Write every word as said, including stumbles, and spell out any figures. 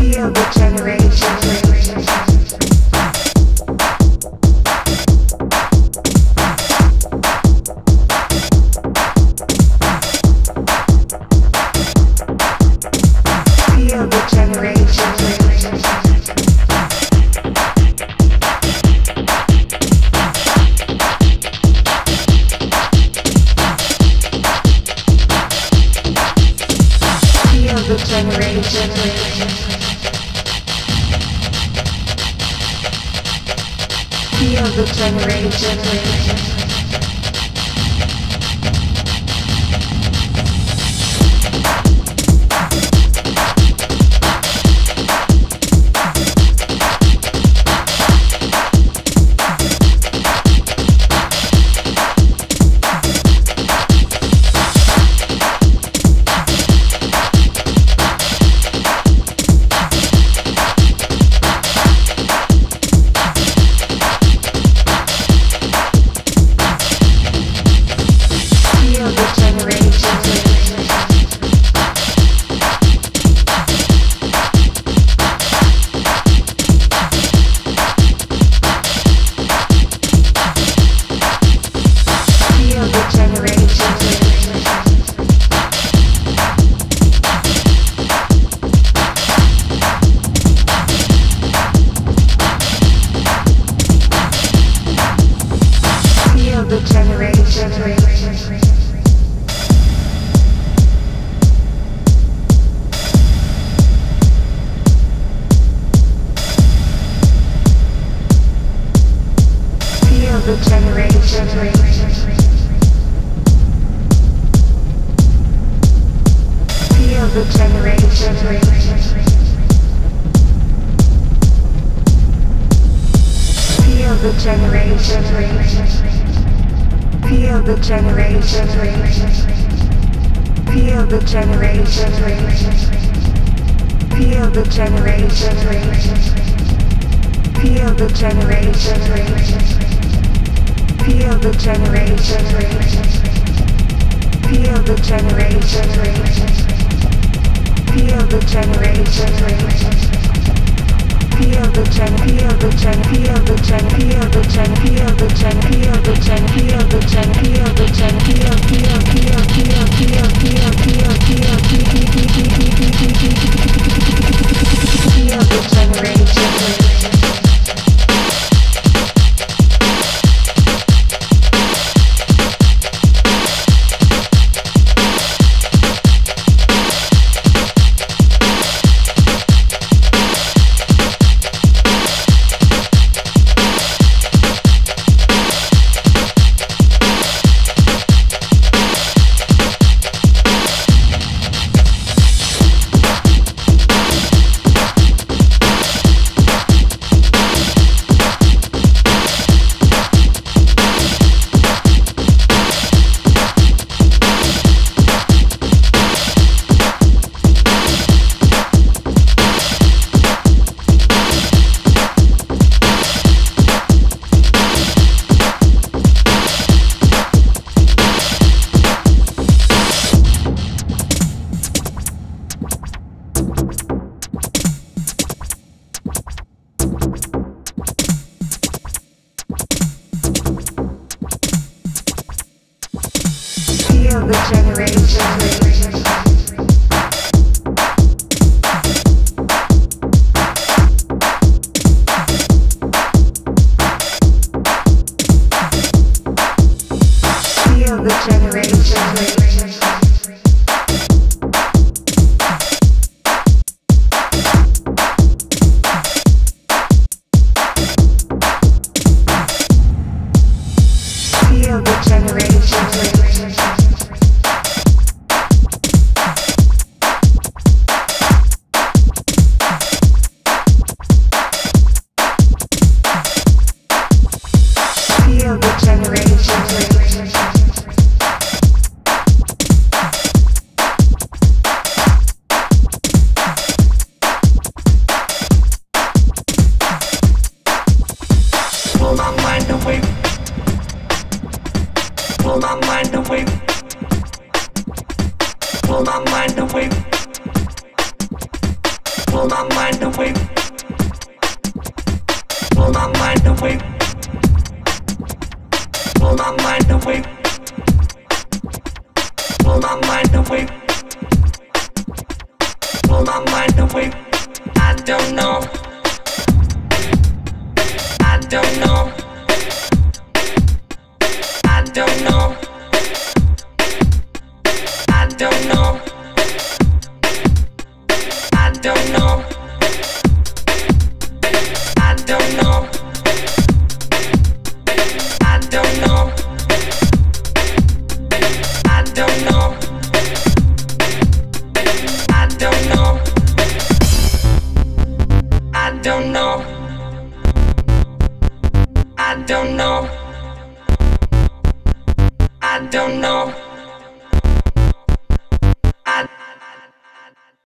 Feel the generation. Feel the generation. Feel the generation. Feel the generation. The generation. Feel the generation. Feel the generation. Feel the generation. Feel the generation. Feel the generation. Feel the generation. Feel the generation. Feel the generation. Feel the generation. Feel the generation. Feel the gen, feel the gen, feel the gen, feel the gen, feel the gen, feel the gen, feel the gen, feel the gen, feel, feel, feel, feel, feel, feel, feel, feel, feel the generation. Feel the generation. Feel the generation. Feel the generation. Pull my mind away. Pull my mind away. Pull my mind away. Pull my mind away. Pull my mind away. I don't know. I don't know. I don't know. I don't know. I don't know.